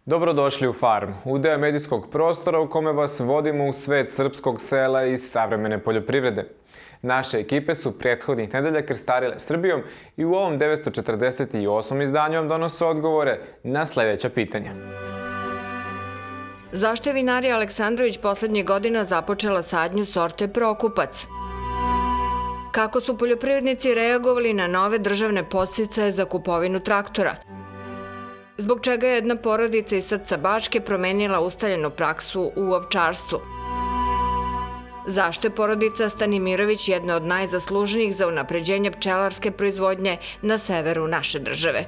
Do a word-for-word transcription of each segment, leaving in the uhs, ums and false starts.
Dobrodošli u Farm, udeo medijskog prostora u kome vas vodimo u svet srpskog sela i savremene poljoprivrede. Naše ekipe su prethodnih nedelja krstarile Srbijom i u ovom devetsto četrdeset osmom izdanju vam donose odgovore na sledeća pitanja. Zašto je vinarija Aleksandrović poslednjih godina započela sadnju sorte Prokupac? Kako su poljoprivrednici reagovali na nove državne podsticaje za kupovinu traktora? Zbog čega je jedna porodica iz srca Bačke promenila ustaljenu praksu u ovčarstvu? Zašto je porodica Stanimirović jedna od najzaslužnijih za unapređenje pčelarske proizvodnje na severu naše države?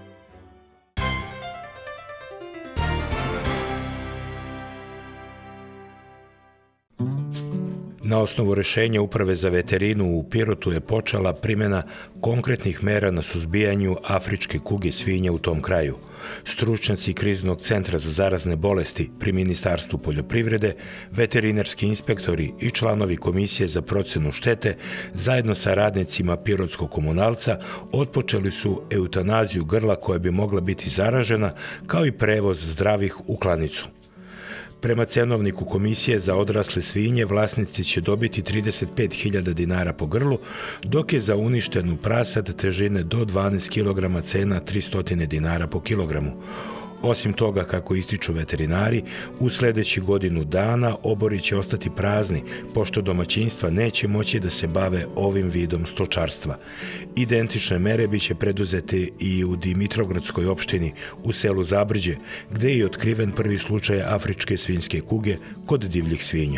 Na osnovu rešenja Uprave za veterinu u Pirotu je počela primjena konkretnih mera na suzbijanju afričke kuge svinja u tom kraju. Stručnjaci Kriznog centra za zarazne bolesti pri Ministarstvu poljoprivrede, veterinarski inspektori i članovi Komisije za procenu štete zajedno sa radnicima Pirotskog komunalca otpočeli su eutanaziju grla koja bi mogla biti zaražena, kao i prevoz zdravih u klanicu. Prema cenovniku Komisije za odrasle svinje, vlasnici će dobiti trideset pet hiljada dinara po grlu, dok je za uništenu prasad težine do dvanaest kilograma cena tristo dinara po kilogramu. Osim toga, kako ističu veterinari, u sledeći godinu dana obori će ostati prazni, pošto domaćinstva neće moći da se bave ovim vidom stočarstva. Identične mere biće preduzete i u Dimitrovgradskoj opštini u selu Zabrđe, gde je otkriven prvi slučaj afričke svinjske kuge kod divljih svinja.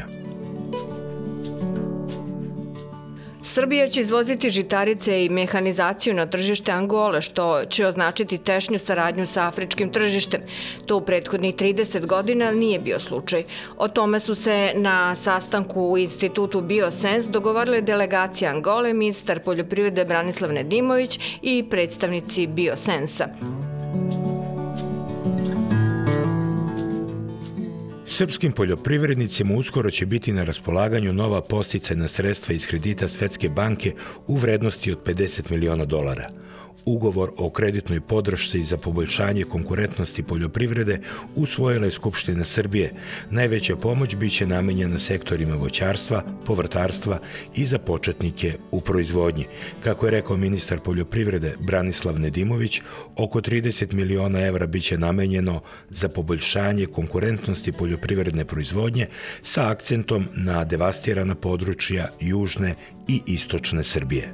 Srbija će izvoziti žitarice i mehanizaciju na tržište Angole, što će označiti tešnju saradnju sa afričkim tržištem. To u prethodnih trideset godina nije bio slučaj. O tome su se na sastanku u institutu Biosens dogovorile delegacija Angole, ministar poljoprivrede Branislav Nedimović i predstavnici Biosensa. Srpskim poljoprivrednicima uskoro će biti na raspolaganju nova podsticajna sredstva iz kredita Svetske banke u vrednosti od pedeset miliona dolara. Ugovor o kreditnoj podršci za poboljšanje konkurentnosti poljoprivrede usvojila je Skupština Srbije. Najveća pomoć biće namenjena sektorima voćarstva, povrtarstva i za početnike u proizvodnji. Kako je rekao ministar poljoprivrede Branislav Nedimović, oko trideset miliona evra biće namenjeno za poboljšanje konkurentnosti poljoprivredne proizvodnje sa akcentom na devastirana područja južne i istočne Srbije.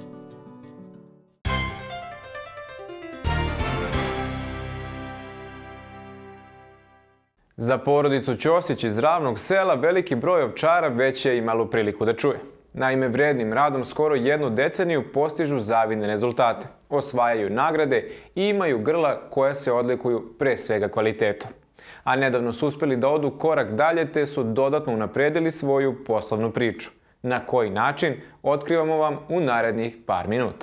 Za porodicu Ćosić iz Ravnog sela veliki broj ovčara već je imalo priliku da čuje. Naime, vrednim radom skoro jednu deceniju postižu zavidne rezultate, osvajaju nagrade i imaju grla koja se odlikuju pre svega kvalitetom. A nedavno su uspeli da odu korak dalje te su dodatno unapredili svoju poslovnu priču. Na koji način, otkrivamo vam u narednih par minuta.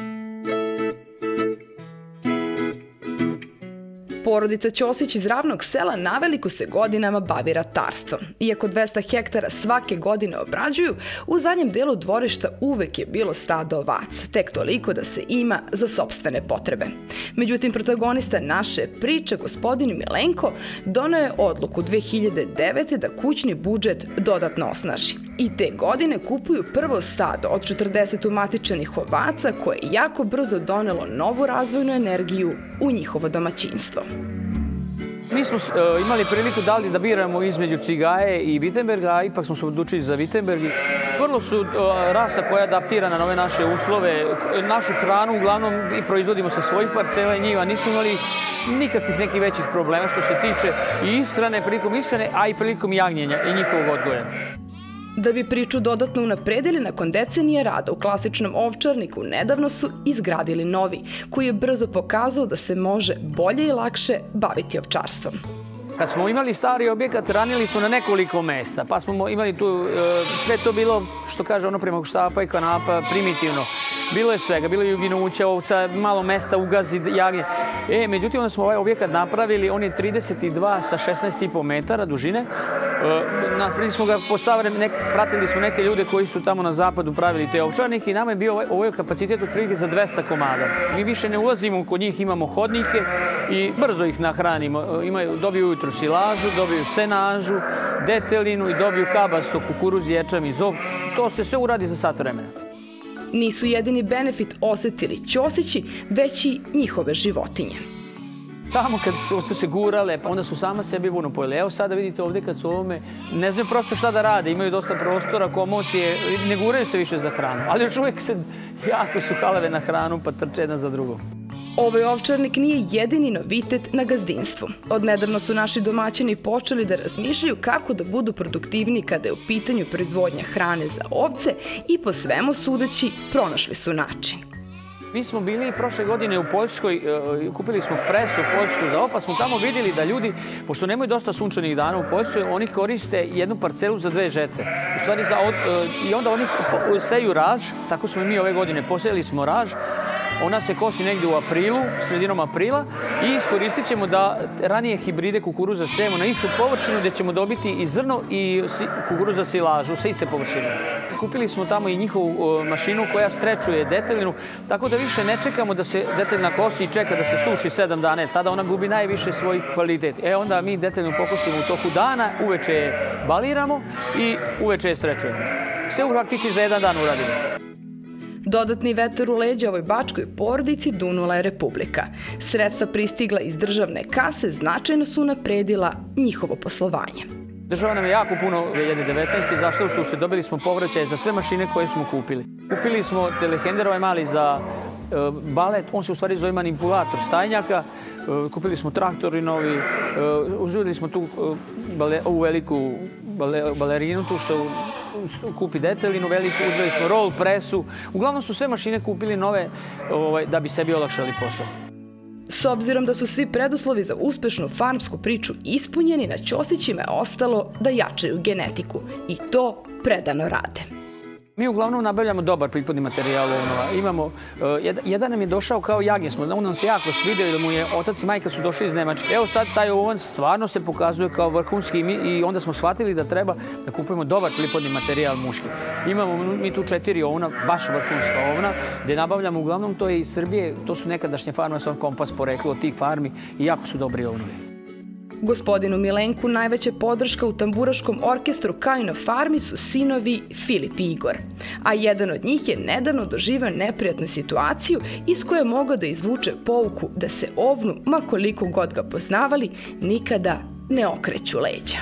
Porodica Ćosić iz Ravnog sela naveliko se godinama bavi ratarstvom. Iako dvesta hektara svake godine obrađuju, u zadnjem delu dvorišta uvek je bilo stado ovaca, tek toliko da se ima za sopstvene potrebe. Međutim, protagonista naše priče, gospodin Milenko, doneo je odluku dve hiljade devete. da kućni budžet dodatno osnaži. I te godine kupuju prvo stado od četrdeset umatičenih ovaca koje je jako brzo donelo novu razvojnu energiju u njihovo domaćinstvo. Mi smo uh, imali priliku da li da biramo između Cigaje i Wittenberga, a ipak smo se odlučili za Wittenberg. Vrlo su uh, rasa koja je adaptirana na ove naše uslove. Našu hranu uglavnom i proizvodimo sa svojih parcela i njiva. Nismo imali nikakvih nekih većih problema što se tiče i ishrane, prilikom ishrane, a i prilikom jagnjenja i njihovog odgoja. Da bi priču dodatno unapredili, nakon decenije rada u klasičnom ovčarniku, nedavno su izgradili novi, koji je brzo pokazao da se može bolje i lakše baviti ovčarstvom. Kad smo imali stari objekat, ranili smo na nekoliko mesta, pa smo imali tu, sve to bilo, što kaže ono prema štapa i kanapa, primitivno. Bilo je svega, bilo je juginuća, ovca, malo mesta, ugazi, jagnje. E, međutim, onda smo ovaj objekat napravili, on je trideset dva sa šesnaest i po metara dužine. Napravili smo ga po savremenu, pratili smo neke ljude koji su tamo na zapadu pravili te ovčarnike i nama je bio ovaj, ovaj kapacitet otprilike za dvesta komada. Mi više ne ulazimo kod njih, imamo hodnike i brzo ih nahranimo. Imaju, dobiju ujutru silažu, dobiju senažu, detelinu i dobiju kabasto, kukuruz, ječam i zob. To se sve uradi za sat vremena. Nisu jedini benefit osetili ćosići, već i njihove životinje. Tamo kad su se gurale, pa onda su sama sebi vuno pojeli. Evo sada vidite ovdje kad su ovome, ne znaju prosto šta da rade, imaju dosta prostora, komocije, ne guraju se više za hranu. Ali još uvijek se jako su halave na hranu pa trče jedna za drugom. Ovaj ovčarnik nije jedini novitet na gazdinstvu. Odnedavno su naši domaćini počeli da razmišljaju kako da budu produktivni kada je u pitanju proizvodnja hrane za ovce i po svemu sudeći pronašli su način. Mi smo bili prošle godine u Poljskoj, kupili smo presu Poljsku za ovo, pa smo tamo vidjeli da ljudi, pošto nemaju dosta sunčanih dana u Poljskoj, oni koriste jednu parcelu za dve žetve. U stvari za, i onda oni seju raž, tako smo i mi ove godine posejali smo raž. Ona se kosi negdje u aprilu, sredinom aprila i iskoristit ćemo da ranije hibride kukuruza sejemo na istu površinu gdje ćemo dobiti i zrno i kukuruza silažu sa iste površine. Kupili smo tamo i njihovu mašinu koja strečuje detelinu, tako da više ne čekamo da se detelina kosi i čeka da se suši sedam dana. Tada ona gubi najviše svoj kvalitet. E onda mi detelinu pokosimo u toku dana, uveče je baliramo i uveče je strečujemo. Sve u praktici za jedan dan uradimo. Dodatni vetar u leđa ovoj bačkoj porodici dunula je Republika. Sredstva pristigla iz državne kase značajno su napredila njihovo poslovanje. Država nam je jako puno dvije hiljade devetnaeste. Zašto su se dobili smo povraćaje za sve mašine koje smo kupili. Kupili smo telehender ovaj mali za balet, on se u stvari zove manipulator stajnjaka. Kupili smo traktori novi, uzeli smo tu ovu veliku balerinu, tu što kupi detelinu veliku, uzeli smo roll presu. Uglavnom su sve mašine kupili nove da bi sebi olakšali posao. S obzirom da su svi preduslovi za uspešnu farmsku priču ispunjeni, na ćosićima je ostalo da jačaju genetiku i to predano rade. Mi uglavnom nabavljamo dobar priplodni materijal ovnova. Imamo, jedan nam je došao kao jagnje smo, on nam se jako svidio i da mu je otac i majka su došli iz Nemačke. Evo sad taj ovan stvarno se pokazuje kao vrhunski i onda smo shvatili da treba da kupujemo dobar priplodni materijal muški. Imamo mi tu četiri ovna, baš vrhunska ovna, gdje nabavljamo uglavnom to je iz Srbije, to su nekadašnje farme, sam kompas poreklo od tih farmi i jako su dobri ovnovi. Gospodinu Milenku najveća podrška u tamburaškom orkestru kao i na farmi su sinovi Filip i Igor. A jedan od njih je nedavno doživio neprijatnu situaciju iz koje je mogao da izvuče pouku da se ovnu, ma koliko god ga poznavali, nikada ne okreću leđa.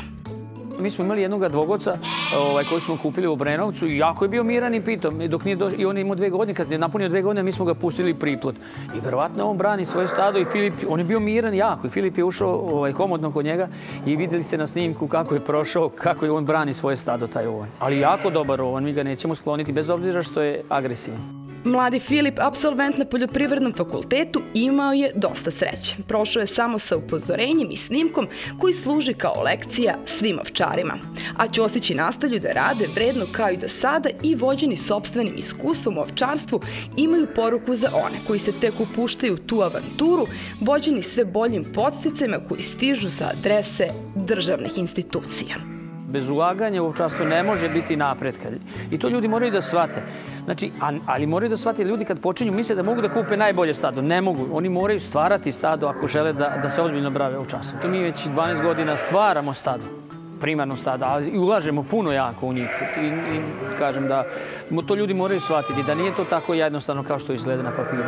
Mi smo imali jednog dvogoca koji smo kupili u Obrenovcu i jako je bio miran i pitom. I on je imao dve godine, kad je napunio dve godine, mi smo ga pustili priplod. I verovatno on brani svoje stado i Filip, on je bio miran jako. I Filip je ušao komodno kod njega i vidjeli ste na snimku kako je prošao, kako je on brani svoje stado, taj ovan. Ali jako dobar ovan, mi ga nećemo skloniti, bez obzira što je agresivan. Mladi Filip, apsolvent na Poljoprivrednom fakultetu, imao je dosta sreće. Prošao je samo sa upozorenjem i snimkom koji služi kao lekcija svim ovčarima. A ćosići nastavljaju da rade vredno kao i do sada i vođeni sopstvenim iskustvom u ovčarstvu imaju poruku za one koji se tek upuštaju u tu avanturu, vođeni sve boljim podsticajima koji stižu sa adrese državnih institucija. Bez ulaganja u ovčarstvo ne može biti napretka. I to ljudi moraju da shvate. Znači, ali moraju da shvate ljudi kad počinju misle da mogu da kupe najbolje stado. Ne mogu. Oni moraju stvarati stado ako žele da se ozbiljno bave ovčarstvom. To mi već dvanaest godina stvaramo stado, primarno stado, ali i ulažemo puno jako u njih. I kažem da to ljudi moraju shvatiti, da nije to tako jednostavno kao što izgleda na papiru.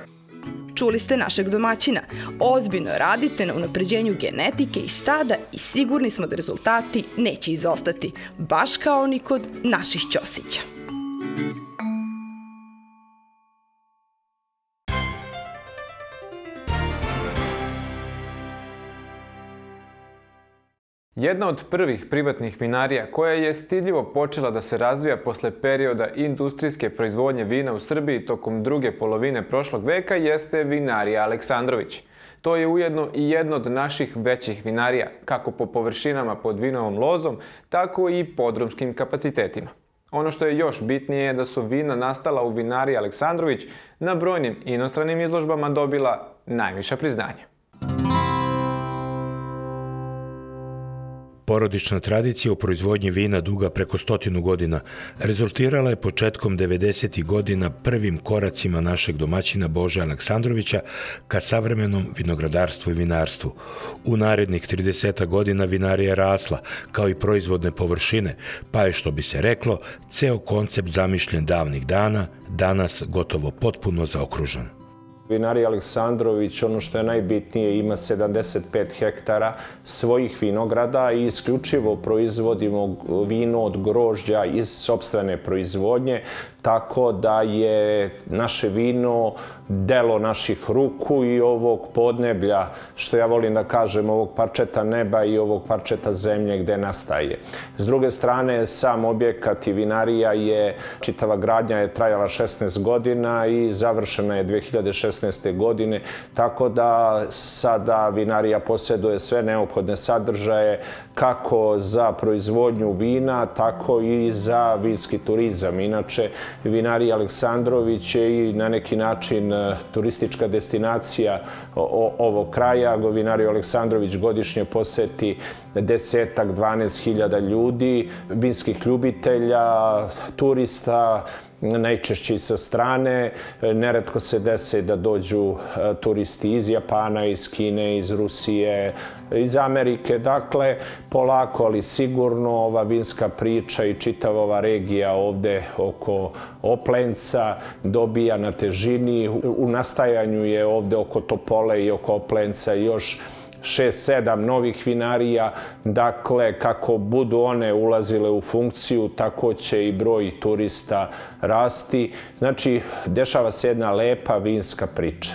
Čuli ste našeg domaćina. Ozbiljno radite na unapređenju genetike i stada i sigurni smo da rezultati neće izostati, baš kao ni kod naših ćosića. Jedna od prvih privatnih vinarija koja je stidljivo počela da se razvija posle perioda industrijske proizvodnje vina u Srbiji tokom druge polovine prošlog veka jeste vinarija Aleksandrović. To je ujedno i jedno od naših većih vinarija, kako po površinama pod vinovom lozom, tako i podrumskim kapacitetima. Ono što je još bitnije je da su vina nastala u vinariji Aleksandrović na brojnim inostranim izložbama dobila najviša priznanja. Porodična tradicija u proizvodnji vina duga preko stotinu godina rezultirala je početkom devedesetih godina prvim koracima našeg domaćina Bože Aleksandrovića ka savremenom vinogradarstvu i vinarstvu. U narednih trideset godina vinarija je rasla, kao i proizvodne površine, pa je, što bi se reklo, ceo koncept zamišljen davnih dana, danas gotovo potpuno zaokružen. Vinarija Aleksandrović, ono što je najbitnije, ima sedamdeset pet hektara svojih vinograda i isključivo proizvodimo vino od grožđa iz sopstvene proizvodnje, tako da je naše vino delo naših ruku i ovog podneblja, što ja volim da kažem, ovog parčeta neba i ovog parčeta zemlje gde nastaje. S druge strane, sam objekat i vinarija je, čitava gradnja je trajala šesnaest godina i završena je dve hiljade šesnaeste. godine, tako da sada vinarija posjeduje sve neophodne sadržaje kako za proizvodnju vina, tako i za vinski turizam. Inače, vinarija Aleksandrović je i na neki način turistička destinacija ovog kraja. Vinariju Aleksandrović godišnje poseti desetak, dvanaest hiljada ljudi, vinskih ljubitelja, turista, najčešće i sa strane. Neretko se desi da dođu turisti iz Japana, iz Kine, iz Rusije, iz Amerike. Dakle, polako, ali sigurno ova vinska priča i čitava ova regija ovde oko Oplenca dobija na težini. U nastajanju je ovde oko Topole i oko Oplenca još šest sedam novih vinarija. Dakle, kako budu one ulazile u funkciju, tako će i broj turista rasti. Znači, dešava se jedna lepa vinska priča.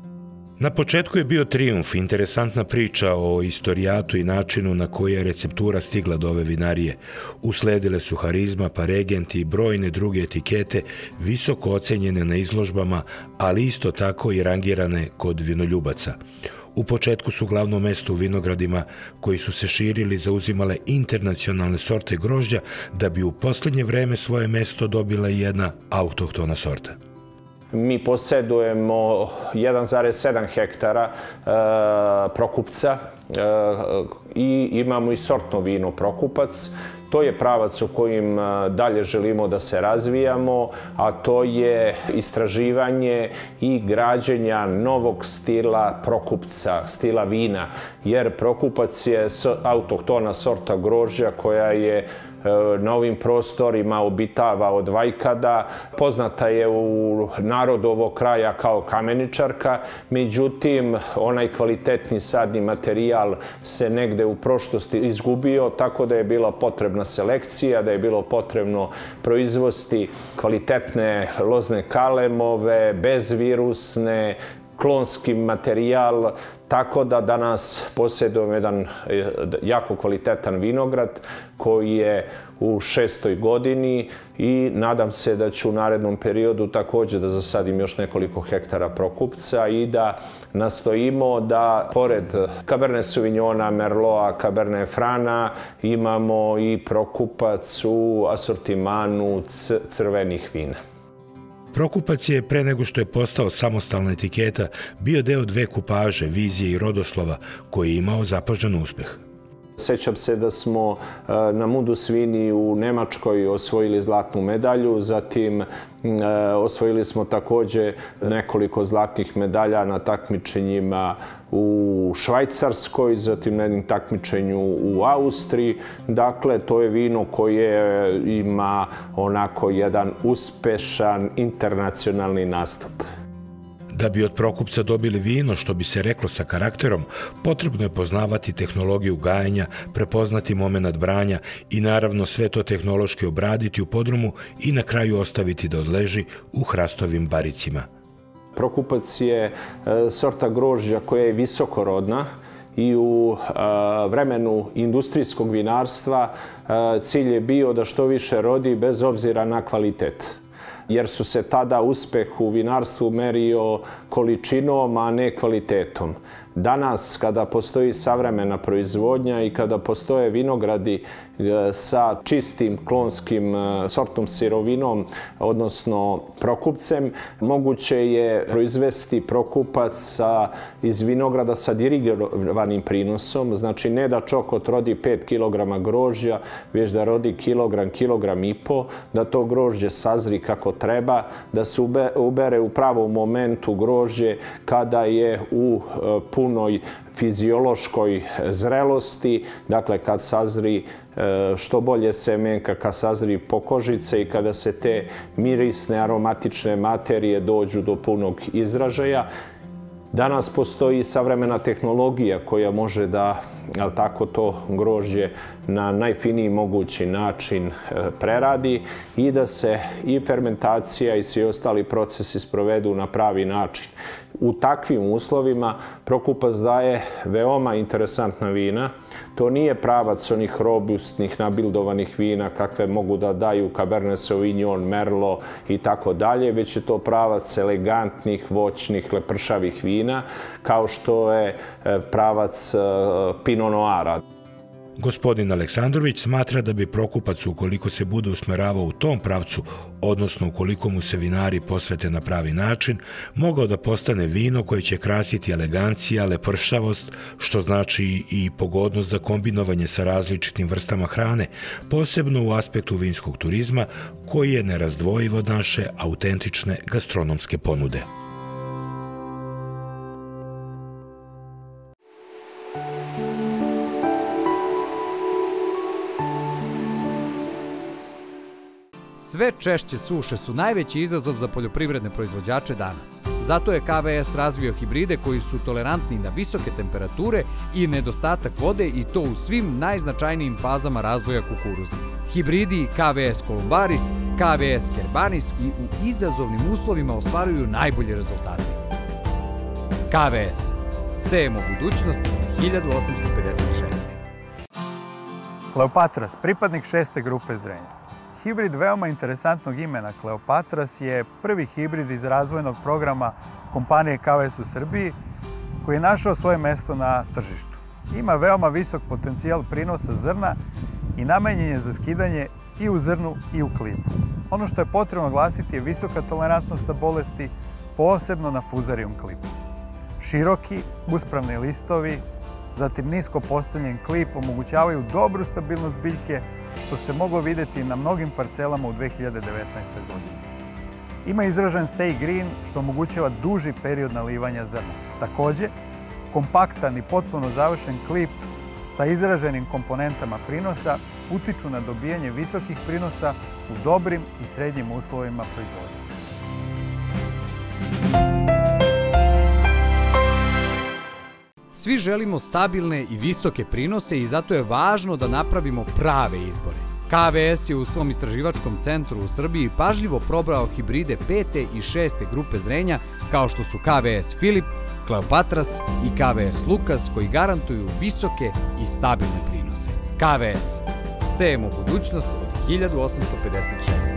Na početku je bio trijumf, interesantna priča o istorijatu i načinu na koji je receptura stigla do ove vinarije. Usledile su harizma, pa regenti i brojne druge etikete, visoko ocenjene na izložbama, ali isto tako i rangirane kod vinoljubaca. U početku su glavno mesto u vinogradima koji su se širili zauzimale internacionalne sorte grožđa, da bi u poslednje vreme svoje mesto dobila i jedna autohtona sorta. Mi posjedujemo jedan zarez sedam hektara Prokupca i imamo i sortno vino Prokupac. To je pravac u kojim dalje želimo da se razvijamo, a to je istraživanje i građenja novog stila Prokupca, stila vina, jer Prokupac je autohtona sorta grožđa koja je na ovim prostorima obitava od vajkada. Poznata je u narodu ovog kraja kao kameničarka, međutim, onaj kvalitetni sadni materijal se negde u prošlosti izgubio, tako da je bila potrebna selekcija, da je bilo potrebno proizvesti kvalitetne lozne kalemove, bezvirusne, klonski materijal, tako da danas posjedujemo jedan jako kvalitetan vinograd koji je u šestoj godini i nadam se da ću u narednom periodu također da zasadim još nekoliko hektara Prokupca i da nastojimo da pored Cabernet Sauvignona, Merloa, Cabernet Frana imamo i Prokupac u asortimanu crvenih vina. Prokupac je, pre nego što je postao samostalna etiketa, bio deo dve kupaže, vizije i rodoslova, koji je imao zapažen uspeh. Sećam se da smo na Mundus Vini u Nemačkoj osvojili zlatnu medalju, zatim osvojili smo također nekoliko zlatnih medalja na takmičenjima u Švajcarskoj, zatim na jednom takmičenju u Austriji. Dakle, to je vino koje ima onako jedan uspešan internacionalni nastup. Da bi od Prokupca dobili vino, što bi se reklo sa karakterom, potrebno je poznavati tehnologiju gajenja, prepoznati moment branja i naravno sve to tehnološki obraditi u podrumu i na kraju ostaviti da odleži u hrastovim baricima. Prokupac je sorta grožđa koja je visokorodna i u vremenu industrijskog vinarstva cilj je bio da što više rodi bez obzira na kvalitet, jer su se tada uspeh u vinarstvu merio količinom, a ne kvalitetom. Danas, kada postoji savremena proizvodnja i kada postoje vinogradi sa čistim klonskim sortnom sirovinom, odnosno prokupcem, moguće je proizvesti prokupac sa, iz vinograda sa dirigovanim prinosom, znači ne da čokot rodi pet kilograma grožđa, već da rodi kilogram, kilogram i po, da to grožđe sazri kako treba, da se ubere u pravom momentu grožđe kada je u punoj fiziološkoj zrelosti, dakle kad sazri što bolje semenka, kad sazri pokožice i kada se te mirisne aromatične materije dođu do punog izražaja. Danas postoji savremena tehnologija koja može da tako to grožđe na najfiniji mogući način preradi i da se i fermentacija i svi ostali procesi sprovedu na pravi način. U takvim uslovima prokupac daje veoma interesantna vina. To nije pravac onih robustnih, nabildovanih vina kakve mogu da daju Cabernet Sauvignon, Merlot i tako dalje, već je to pravac elegantnih, voćnih, lepršavih vina, kao što je pravac Pinot Noira. Gospodin Aleksandrović smatra da bi prokupac, ukoliko se bude usmeravao u tom pravcu, odnosno ukoliko mu se vinari posvete na pravi način, mogao da postane vino koje će krasiti elegancija, lepršavost, što znači i pogodnost za kombinovanje sa različitim vrstama hrane, posebno u aspektu vinskog turizma, koji je nerazdvojiv od naše autentične gastronomske ponude. Sve češće suše su najveći izazov za poljoprivredne proizvođače danas. Zato je K V S razvio hibride koji su tolerantni na visoke temperature i nedostatak vode, i to u svim najznačajnijim fazama razvoja kukuruza. Hibridi K V S Columbaris, K V S Kerbanis i u izazovnim uslovima ostvaruju najbolje rezultate. K V S. Sejemo budućnost od hiljadu osamsto pedeset šeste. Kleopatras, pripadnik šeste grupe zrenja. Hibrid veoma interesantnog imena Kleopatras je prvi hibrid iz razvojnog programa kompanije K V S u Srbiji koji je našao svoje mesto na tržištu. Ima veoma visok potencijal prinosa zrna i namenjen je za skidanje i u zrnu i u klipu. Ono što je potrebno glasiti je visoka tolerantnost na bolesti, posebno na Fusarium klipu. Široki, uspravni listovi, zatim nisko postavljen klip omogućavaju dobru stabilnost biljke, što se moglo vidjeti na mnogim parcelama u dve hiljade devetnaestoj godini. Ima izražen stay green, što omogućava duži period nalivanja zrna. Također, kompaktan i potpuno završen klip sa izraženim komponentama prinosa utiču na dobijanje visokih prinosa u dobrim i srednjim uslovima proizvodnje. Svi želimo stabilne i visoke prinose i zato je važno da napravimo prave izbore. K V S je u svom istraživačkom centru u Srbiji pažljivo probrao hibride pete i šeste grupe zrenja, kao što su K V S Filip, Kleopatras i K V S Lukas, koji garantuju visoke i stabilne prinose. K V S. Sejemo budućnost od hiljadu osamsto pedeset šeste.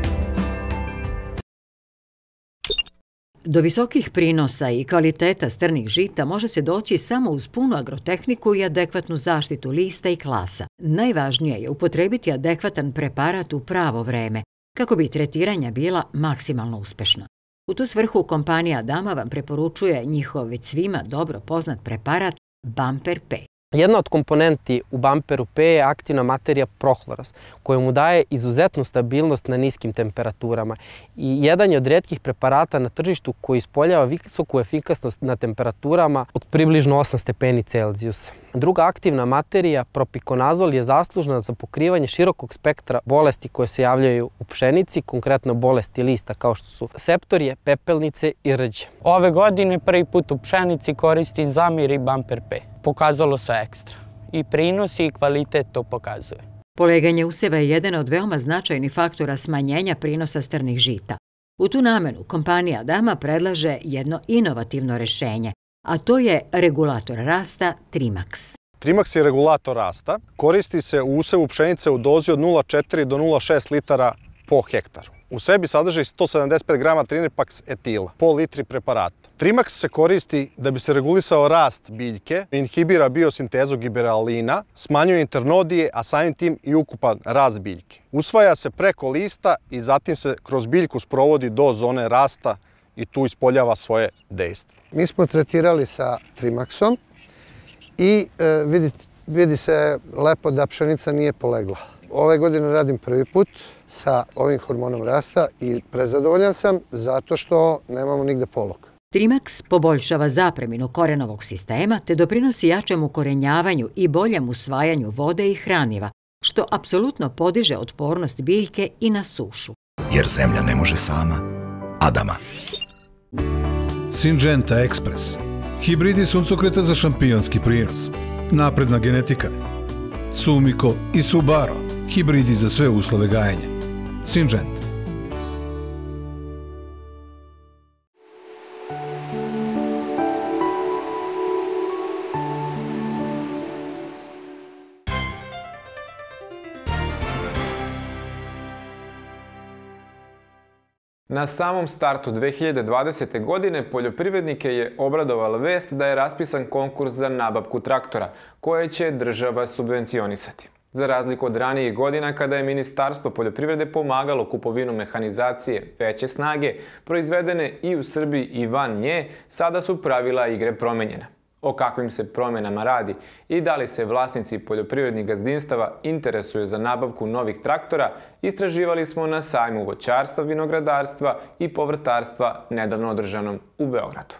Do visokih prinosa i kvaliteta strnih žita može se doći samo uz punu agrotehniku i adekvatnu zaštitu lista i klasa. Najvažnije je upotrebiti adekvatan preparat u pravo vreme, kako bi tretiranja bila maksimalno uspešna. U tu svrhu kompanija Adama vam preporučuje njihov već svima dobro poznat preparat Bumper P. Jedna od komponenti u Bumperu P je aktivna materija prohloras, koja mu daje izuzetnu stabilnost na niskim temperaturama i jedan je od rijetkih preparata na tržištu koji ispoljava visoku efikasnost na temperaturama od približno osam stepeni Celzijusa. Druga aktivna materija, propikonazol, je zaslužna za pokrivanje širokog spektra bolesti koje se javljaju u pšenici, konkretno bolesti lista kao što su septorije, pepelnice i rđe. Ove godine prvi put u pšenici koristim Zamir i Bumper P. Pokazalo se ekstra. I prinos i kvalitet to pokazuje. Poleganje useva je jedan od veoma značajnih faktora smanjenja prinosa strnih žita. U tu namenu kompanija Adama predlaže jedno inovativno rešenje, a to je regulator rasta Trimax. Trimax je regulator rasta. Koristi se u usevu pšenice u dozi od nula zarez četiri do nula zarez šest litara po hektaru. U sebi sadrži sto sedamdeset pet grama Trinepax etila po litri preparata. Trimax se koristi da bi se regulisao rast biljke, inhibira biosintezu giberalina, smanjuje internodije, a samim tim i ukupan rast biljke. Usvaja se preko lista i zatim se kroz biljku sprovodi do zone rasta i tu ispoljava svoje dejstvo. Mi smo tretirali sa Trimaxom i e, vidi, vidi se lepo da pšenica nije polegla. Ove godine radim prvi put sa ovim hormonom rasta i prezadovoljan sam zato što nemamo nigde polog. Trimax poboljšava zapreminu korenovog sistema te doprinosi jačem ukorenjavanju i boljem usvajanju vode i hraniva, što apsolutno podiže otpornost biljke i na sušu. Jer zemlja ne može sama, Adama. Syngenta Express. Hibridi suncokreta za šampionski prinos. Napredna genetika. Sumiko i Subaro. Hibridi za sve uslove gajenja. Syngenta. Na samom startu dve hiljade dvadesete. godine poljoprivrednike je obradovala vest da je raspisan konkurs za nabavku traktora, koje će država subvencionisati. Za razliku od ranijih godina kada je Ministarstvo poljoprivrede pomagalo kupovinu mehanizacije veće snage, proizvedene i u Srbiji i van nje, sada su pravila igre promenjena. O kakvim se promjenama radi i da li se vlasnici poljoprivrednih gazdinstava interesuju za nabavku novih traktora, istraživali smo na sajmu voćarstva, vinogradarstva i povrtarstva nedavno održanom u Beogradu.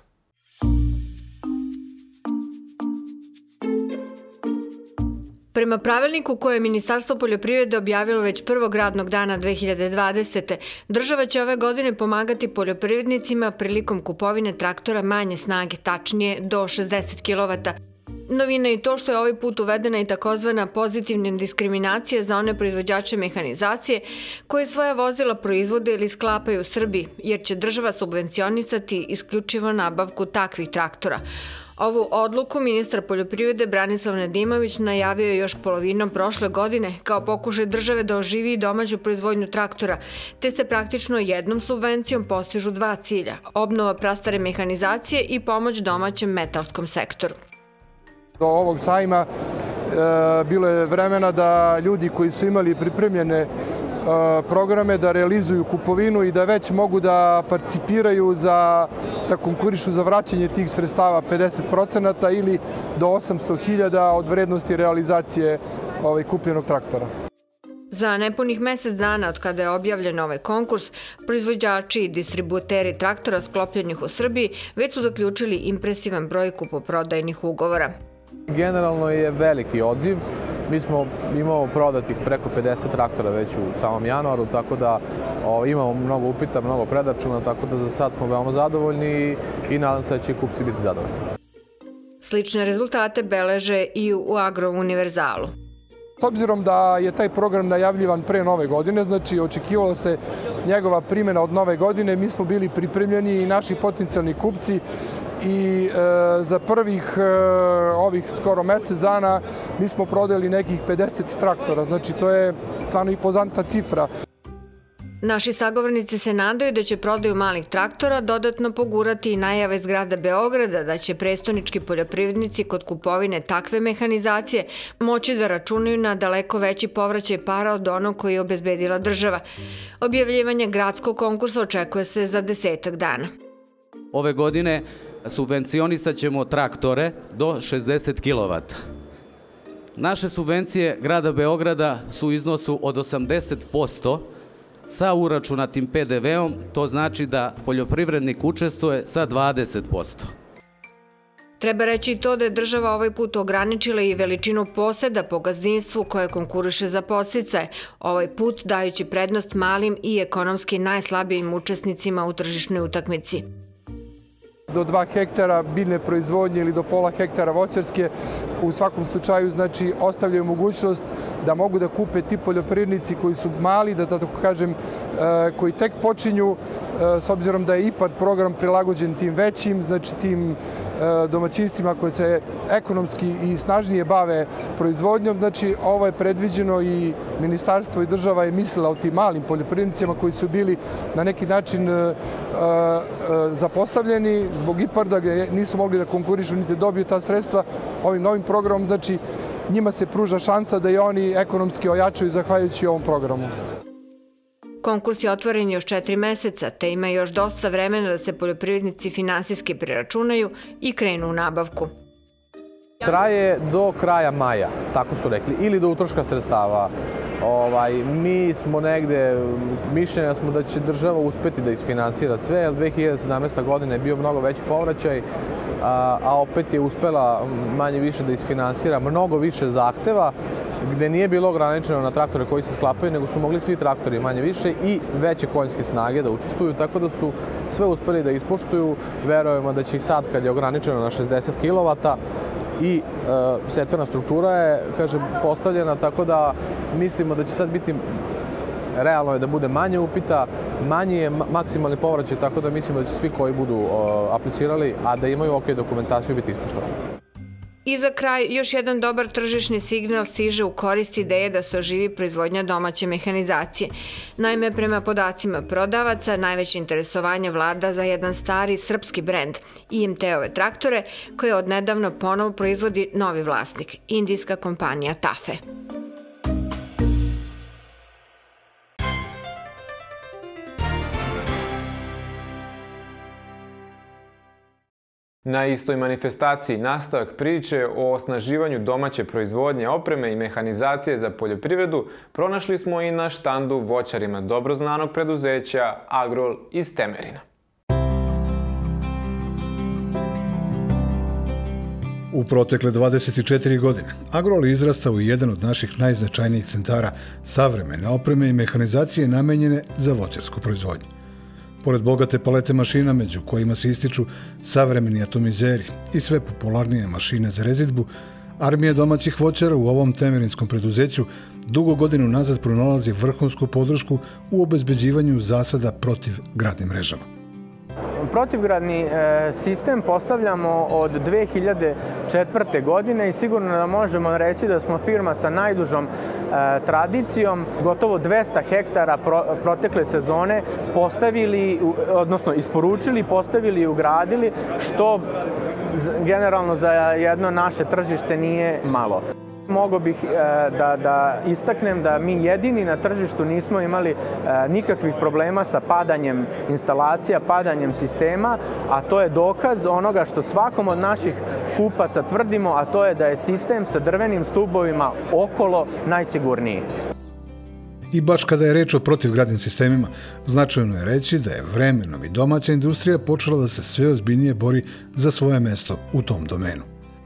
Prema pravilniku koje je Ministarstvo poljoprivrede objavilo već prvog radnog dana dve hiljade dvadesete. država će ove godine pomagati poljoprivrednicima prilikom kupovine traktora manje snage, tačnije do šezdeset kilovata. Novina je i to što je ovaj put uvedena i takozvana pozitivna diskriminacija za one proizvođače mehanizacije koje svoja vozila proizvode ili sklapaju u Srbiji, jer će država subvencionisati isključivo nabavku takvih traktora. Ovu odluku ministar poljoprivrede Branislav Nedimović najavio je još polovinom prošle godine kao pokušaj države da oživi domaću proizvodnju traktora, te se praktično jednom subvencijom postižu dva cilja – obnova prastare mehanizacije i pomoć domaćem metalskom sektoru. Do ovog sajma e, bilo je vremena da ljudi koji su imali pripremljene e, programe da realizuju kupovinu i da već mogu da participiraju za, da konkurišu za vraćanje tih sredstava pedeset procenata ili do osamsto hiljada od vrednosti realizacije ovaj, kupljenog traktora. Za nepunih mesec dana od kada je objavljen ovaj konkurs, proizvođači i distributeri traktora sklopljenih u Srbiji već su zaključili impresivan broj kupoprodajnih ugovora. Generalno je veliki odziv. Mi smo imamo prodatih preko pedeset traktora već u samom januaru, tako da o, imamo mnogo upita, mnogo predračuna, tako da za sad smo veoma zadovoljni i, i nadam se da će kupci biti zadovoljni. Slične rezultate beleže i u Agrouniverzalu. S obzirom da je taj program najavljivan pre nove godine, znači očekivalo se njegova primjena od nove godine, mi smo bili pripremljeni i naši potencijalni kupci i e, za prvih e, ovih skoro mesec dana mi smo prodali nekih pedeset traktora, znači to je stvarno impozantna cifra. Naši sagovornici se nadaju da će prodaju malih traktora dodatno pogurati i najave iz grada Beograda da će prestonički poljoprivrednici kod kupovine takve mehanizacije moći da računaju na daleko veći povraćaj para od onog koji je obezbedila država. Objavljivanje gradskog konkursa očekuje se za desetak dana. Ove godine subvencionisat ćemo traktore do šezdeset kilovata. Naše subvencije grada Beograda su u iznosu od osamdeset posto sa uračunatim pe de veom, to znači da poljoprivrednik učestvuje sa dvadeset posto. Treba reći i to da je država ovaj put ograničila i veličinu poseda po gazdinstvu koje konkuriše za podsticaje, ovaj put dajući prednost malim i ekonomski najslabijim učesnicima u tržišnoj utakmici. Do dva hektara biljne proizvodnje ili do pola hektara voćarske u svakom slučaju znači ostavljaju mogućnost da mogu da kupe ti poljoprivrednici koji su mali, da tako kažem, koji tek počinju, s obzirom da je IPARD program prilagođen tim većim, znači tim domaćinstvima koji se ekonomski i snažnije bave proizvodnjom. Znači, ovo je predviđeno i ministarstvo i država je mislila o tim malim poljoprivrednicima koji su bili na neki način zapostavljeni zbog IPARD-a gdje nisu mogli da konkurišu niti dobiju ta sredstva. Ovim novim programom, znači, njima se pruža šansa da i oni ekonomski ojačaju zahvaljujući ovom programu. Konkurs je otvoren još četiri meseca, te ima još dosta vremena da se poljoprivrednici finansijski preračunaju i krenu u nabavku. Traje do kraja maja, tako su rekli, ili do utroška sredstava. Mi smo negde, mišljenja smo da će država uspeti da isfinansira sve, jer dve hiljade sedamnaesta. godina je bio mnogo veći povraćaj, a opet je uspela manje više da isfinansira mnogo više zahteva, gde nije bilo ograničeno na traktore koji se sklapaju, nego su mogli svi traktori manje više i veće konjske snage da učestvuju, tako da su sve uspeli da ispoštuju. Verujemo da će i sad, kad je ograničeno na šezdeset kilovata, i setvena struktura je, kažem, postavljena, tako da mislimo da će sad biti, realno je da bude manje upita, manji je maksimalni povraćaj, tako da mislimo da će svi koji budu aplicirali, a da imaju ok dokumentaciju, biti ispoštovani. I za kraj, još jedan dobar tržišni signal stiže u korist ideje da se oživi proizvodnja domaće mehanizacije. Naime, prema podacima prodavaca, najveće interesovanje vlada za jedan stari srpski brend, I M T-ove traktore, koje odnedavno ponovo proizvodi novi vlasnik, indijska kompanija Tafe. Na istoj manifestaciji nastavak priče o osnaživanju domaće proizvodnje opreme i mehanizacije za poljoprivredu pronašli smo i na štandu voćarima dobro znanog preduzeća Agrol iz Temerina. U protekle dvadeset četiri godine Agrol je izrastao u jedan od naših najznačajnijih centara savremene opreme i mehanizacije namenjene za voćarsku proizvodnju. Pored bogate palete mašina, među kojima se ističu savremeni atomizeri i sve popularnije mašine za rezidbu, armija domaćih voćara u ovom temerinskom preduzeću dugo godinu nazad pronalazi vrhunsku podršku u obezbeđivanju zasada protiv gradnim mrežama. Protivgradni sistem postavljamo od dve hiljade četvrte. godine i sigurno da možemo reći da smo firma sa najdužom tradicijom. Gotovo dvesta hektara protekle sezone postavili, odnosno isporučili, postavili i ugradili, što generalno za jedno naše tržište nije malo. Mogu bih da istaknem da mi jedini na tržištu nismo imali nikakvih problema sa padanjem instalacija, padanjem sistema, a to je dokaz onoga što svakom od naših kupaca tvrdimo, a to je da je sistem sa drvenim stubovima okolo najsigurniji. I baš kada je reč o protivgradnim sistemima, značajno je reći da je vremenom i domaća industrija počela da se sve ozbiljnije bori za svoje mesto u tom domenu.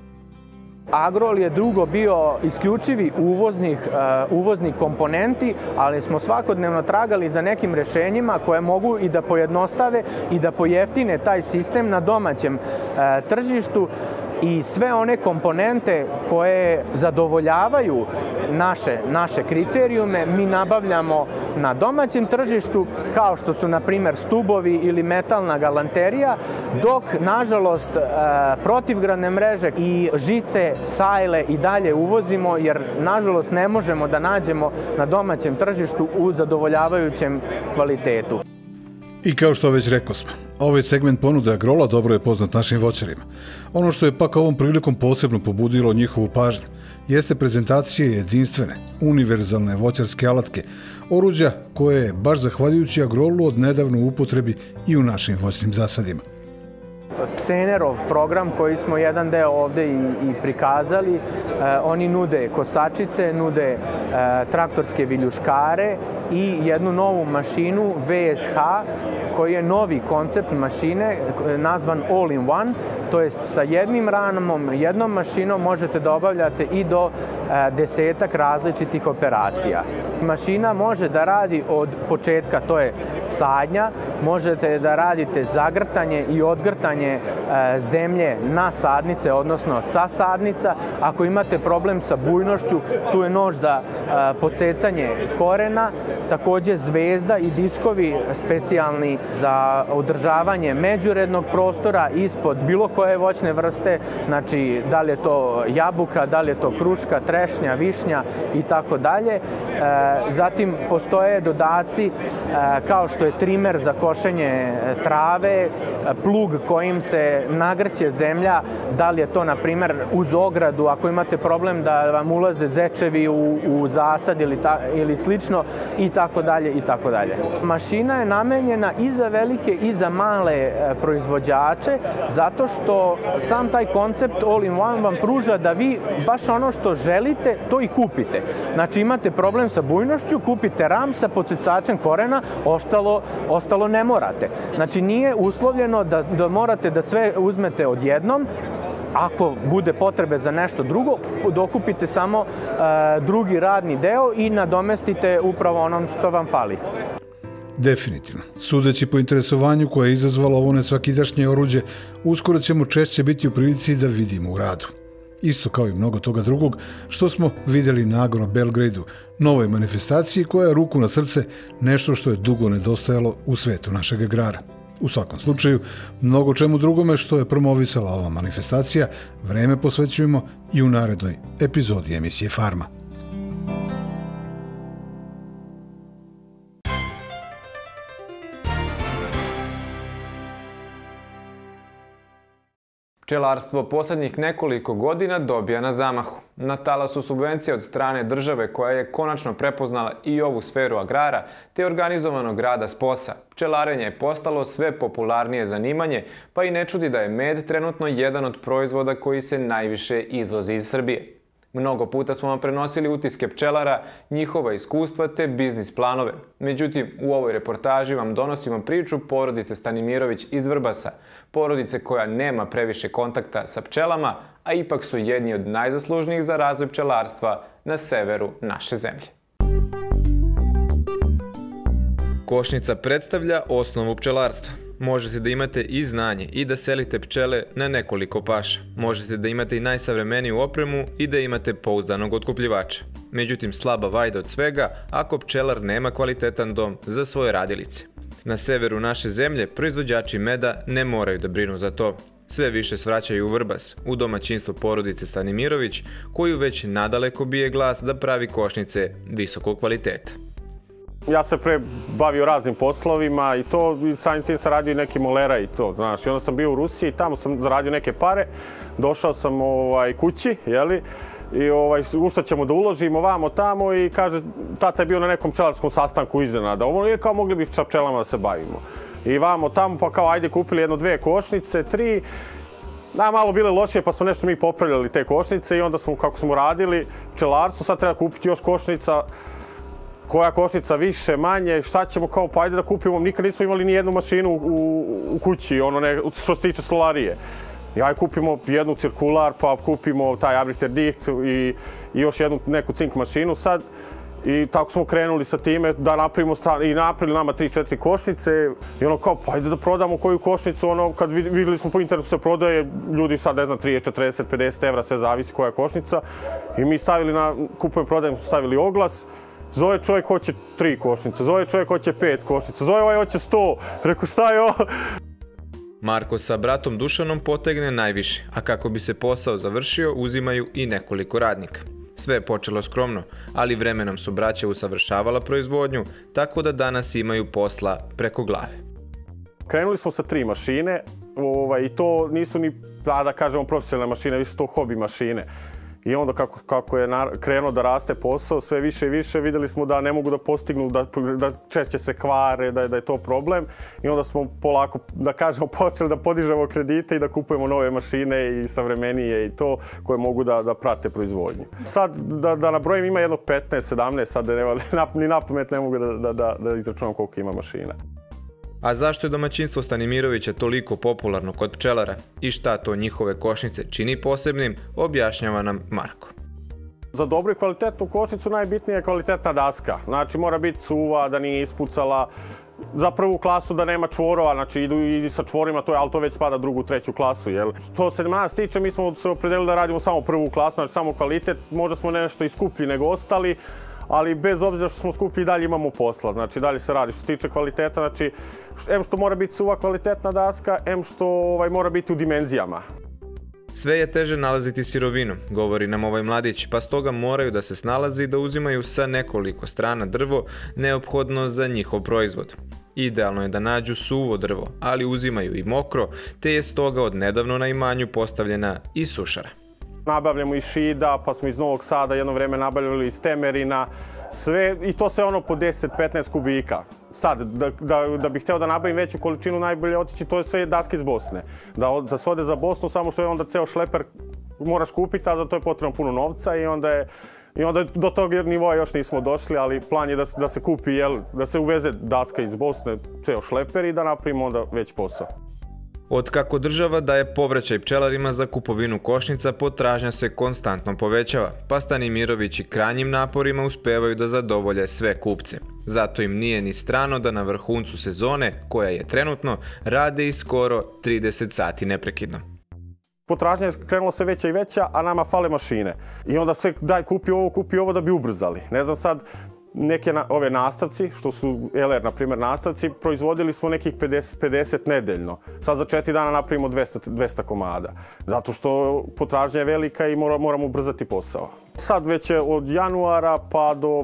Agrol je dugo bio isključivi uvoznik komponenti, ali smo svakodnevno tragali za nekim rešenjima koje mogu i da pojednostave i da pojeftine taj sistem na domaćem tržištu i sve one komponente koje zadovoljavaju naše kriterijume mi nabavljamo na domaćem tržištu, kao što su, na primjer, stubovi ili metalna galanterija, dok, nažalost, protivgradne mreže i žice, sajle i dalje uvozimo, jer, nažalost, ne možemo da nađemo na domaćem tržištu u zadovoljavajućem kvalitetu. I kao što već rekao smo, ovaj segment ponude Agrola dobro je poznat našim voćarima. Ono što je pak ovom prilikom posebno pobudilo njihovu pažnju jeste prezentacije jedinstvene, univerzalne voćarske alatke, oruđa koje je, baš zahvaljujući Agrolu, odnedavno u upotrebi i u našim voćnim zasadima. Psenerov program koji smo jedan deo ovde i prikazali, oni nude kosačice, nude traktorske viljuškare i jednu novu mašinu V S H koji je novi koncept mašine nazvan All in One, to jest sa jednim ramom, jednom mašinom možete da obavljate i do desetak različitih operacija. Mašina može da radi od početka, to je sadnja, možete da radite zagrtanje i odgrtanje zemlje na sadnice, odnosno sa sadnica. Ako imate problem sa bujnošću, tu je nož za podsecanje korena, takođe zvezda i diskovi specijalni za održavanje međurednog prostora ispod bilo koje voćne vrste, znači da li je to jabuka, da li je to kruška, trešnja, višnja i tako dalje. Zatim postoje dodaci kao što je trimer za košenje trave, plug kojim se nagrće zemlja, da li je to na primer uz ogradu, ako imate problem da vam ulaze zečevi u, u zasad ili, ta, ili slično i tako dalje i tako dalje. Mašina je namenjena i za velike i za male proizvođače zato što sam taj koncept all in one vam pruža da vi baš ono što želite to i kupite. Znači imate problem sa bujnošću, kupite ram sa podsecačem korena, ostalo, ostalo ne morate. Znači nije uslovljeno da, da morate da sve uzmete odjednom. Ako bude potrebe za nešto drugo, dokupite samo e, drugi radni deo i nadomestite upravo onom što vam fali. Definitivno. Sudeći po interesovanju koje je izazvalo ovo nesvakidašnje oruđe, uskoro ćemo češće biti u prilici da vidimo u radu. Isto kao i mnogo toga drugog što smo videli na Agro Belgradu, novoj manifestaciji koja je ruku na srce nešto što je dugo nedostajalo u svetu našeg agrara. U svakom slučaju, mnogo čemu drugome što je promovisala ova manifestacija, vreme posvećujemo i u narednoj epizodi emisije Farma. Pčelarstvo poslednjih nekoliko godina dobija na zamahu. Na talasu subvencija od strane države koja je konačno prepoznala i ovu sferu agrara te organizovanog rada s posla. Pčelarenje je postalo sve popularnije zanimanje, pa i ne čudi da je med trenutno jedan od proizvoda koji se najviše izvozi iz Srbije. Mnogo puta smo vam prenosili utiske pčelara, njihova iskustva te biznis planove. Međutim, u ovoj reportaži vam donosimo priču porodice Stanimirović iz Vrbasa, porodice koja nema previše kontakta sa pčelama, a ipak su jedni od najzaslužnijih za razvoj pčelarstva na severu naše zemlje. Košnica predstavlja osnovu pčelarstva. Možete da imate i znanje i da selite pčele na nekoliko paša. Možete da imate i najsavremeniju opremu i da imate pouzdanog otkupljivača. Međutim, slaba vajda od svega ako pčelar nema kvalitetan dom za svoje radilice. Na severu naše zemlje proizvođači meda ne moraju da brinu za to. Sve više svraćaju u Vrbas, u domaćinstvo porodice Stanimirović, koju već nadaleko bije glas da pravi košnice visokog kvaliteta. Ja se pre bavio raznim poslovima i to, i samim tim sam radio i neki molera i to, znaš. I onda sam bio u Rusiji i tamo sam zaradio neke pare, došao sam ovaj, kući, jeli, i ovaj, u što ćemo da uložimo vamo tamo i kaže, tata je bio na nekom pčelarskom sastanku iznenada. Ovo je kao mogli bi sa pčelama da se bavimo. I vamo tamo pa kao ajde kupili jedno dve košnice, tri, da, malo bile lošije pa smo nešto mi popravljali te košnice i onda smo, kako smo radili pčelarstvo, sad treba kupiti još košnica, koja košnica više, manje, šta ćemo kao, pa ajde da kupimo, nikad nismo imali ni jednu mašinu u, u kući, ono ne, što se tiče solarije. I aj kupimo jednu cirkular, pa kupimo taj Abriter Dicht i, i još jednu neku cink mašinu sad. I tako smo krenuli sa time da napravimo stan, i napravili nama tri četiri košnice i ono kao, pa ajde da prodamo koju košnicu, ono kad vidjeli smo po internetu se prodaje, ljudi sad ne znam, trideset, četrdeset, pedeset evra, sve zavisi koja je košnica. I mi stavili na, kupujem, prodajem, stavili oglas. Zove čovjek hoće tri košnice, zove čovjek hoće pet košnica, zove ovaj hoće sto. Reku, šta je ovo? Marko sa bratom Dušanom potegne najviše, a kako bi se posao završio, uzimaju i nekoliko radnika. Sve je počelo skromno, ali vremenom su braća usavršavala proizvodnju, tako da danas imaju posla preko glave. Krenuli smo sa tri mašine, ovaj, i to nisu ni, da, da kažemo, profesionalne mašine, više su to hobi mašine. I onda kako, kako je krenuo da raste posao, sve više i više vidjeli smo da ne mogu da postignu, da, da češće se kvare, da, da je to problem. I onda smo polako, da kažemo, počeli da podižemo kredite i da kupujemo nove mašine i savremenije i to koje mogu da, da prate proizvodnju. Sad, da, da nabrojim, ima jedno petnaest, sedamnaest, sad nema, ni na pamet ne mogu da, da, da, da izračunam koliko ima mašina. A zašto je domaćinstvo Stanimirovića toliko popularno kod pčelara i šta to njihove košnice čini posebnim, objašnjava nam Marko. Za dobru i kvalitetnu košnicu najbitnija je kvalitetna daska. Znači mora biti suva, da nije ispucala. Za prvu klasu da nema čvorova, znači idu i sa čvorima, to je, ali to već spada drugu, treću klasu. Jel? Što se nas tiče, mi smo se opredelili da radimo samo prvu klasu, znači samo kvalitet. Možda smo nešto i skuplji nego ostali, ali bez obzira što smo skuplji i dalje imamo posla. Znači dalje se radi. Što se tiče kvaliteta, znači em što mora biti suva kvalitetna daska, em što ovaj, mora biti u dimenzijama. Sve je teže nalaziti sirovinu, govori nam ovaj mladić, pa stoga moraju da se snalaze i da uzimaju sa nekoliko strana drvo neophodno za njihov proizvod. Idealno je da nađu suvo drvo, ali uzimaju i mokro, te je stoga od nedavno na imanju postavljena i sušara. Nabavljamo iz Šida, pa smo iz Novog Sada jedno vreme nabavljali iz Temerina, sve, i to sve ono po deset do petnaest kubika. Sad, da, da, da bih hteo da nabavim veću količinu, najbolje otići, to je sve daske iz Bosne. Da, da se ode za Bosnu, samo što je onda ceo šleper moraš kupiti, a za to je potrebno puno novca i onda je I onda do tog nivoa još nismo došli, ali plan je da, da se kupi, jel, da se uveze daska iz Bosne, ceo šleper i da napravimo onda već posao. Od kako država daje povraćaj pčelarima za kupovinu košnica, potražnja se konstantno povećava, pa Stanimirović i krajnjim naporima uspevaju da zadovolje sve kupce. Zato im nije ni strano da na vrhuncu sezone, koja je trenutno, rade i skoro trideset sati neprekidno. Potražnja je krenula se veća i veća, a nama fale mašine. I onda sve daj kupi ovo, kupi ovo da bi ubrzali. Ne znam sad, neke na, ove nastavci, što su L R, na primjer, nastavci, proizvodili smo nekih pedeset, pedeset nedeljno. Sad za četiri dana napravimo dvesta, dvesta komada. Zato što potražnja je velika i mora, moramo ubrzati posao. Sad već je od januara pa do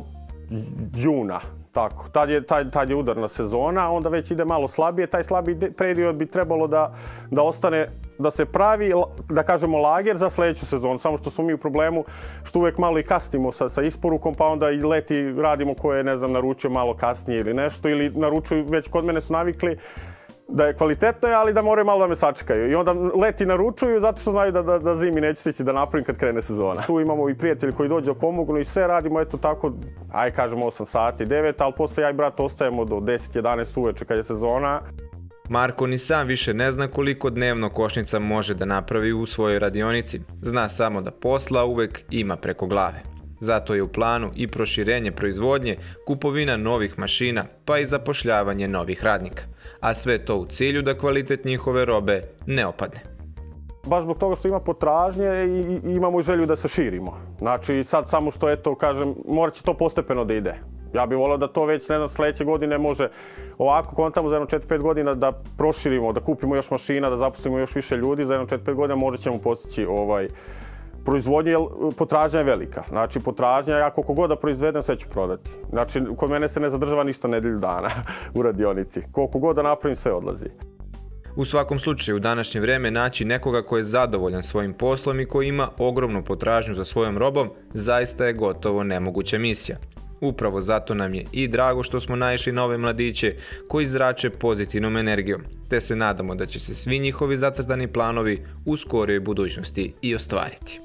juna. Tako, tad je, tad, tad je udarna sezona, onda već ide malo slabije. Taj slabiji period bi trebalo da, da ostane, da se pravi, da kažemo, lager za sljedeću sezonu. Samo što smo mi u problemu što uvek malo i kasnimo sa, sa isporukom, pa onda i leti radimo koje, ne znam, naručuje malo kasnije ili nešto, ili naručuju, već kod mene su navikli da je kvalitetno, ali da moraju malo da me sačekaju. I onda leti naručuju zato što znaju da, da, da zimi neće stići da napravim kad krene sezona. Tu imamo i prijatelji koji dođu da pomognu i sve radimo, eto tako, aj kažemo osam sati, devet, ali posle ja i brat ostajemo do deset jedanaest uveče kad je sezona. Marko ni sam više ne zna koliko dnevno košnica može da napravi u svojoj radionici. Zna samo da posla uvek ima preko glave. Zato je u planu i proširenje proizvodnje, kupovina novih mašina, pa i zapošljavanje novih radnika. A sve to u cilju da kvalitet njihove robe ne opadne. Baš zbog toga što ima potražnje i imamo i želju da se širimo. Znači sad samo što, eto, kažem, morat će to postepeno da ide. Ja bih volio da to već, ne znam, sljedeće godine može ovako, kontamo za jedno četiri pet godina da proširimo, da kupimo još mašina, da zaposlimo još više ljudi, za jedno četiri pet godina možda ćemo postići ovaj, proizvodnje, jer potražnja je velika. Znači, potražnja, ja koliko god da proizvedem, sve ću prodati. Znači, kod mene se ne zadržava ništa nedelju dana u radionici. Koliko god da napravim, sve odlazi. U svakom slučaju, u današnje vreme naći nekoga ko je zadovoljan svojim poslom i koji ima ogromnu potražnju za svojom robom, zaista je gotovo nemoguća misija. Upravo zato nam je i drago što smo naišli na ove mladiće koji zrače pozitivnom energijom, te se nadamo da će se svi njihovi zacrtani planovi u skorijoj budućnosti i ostvariti.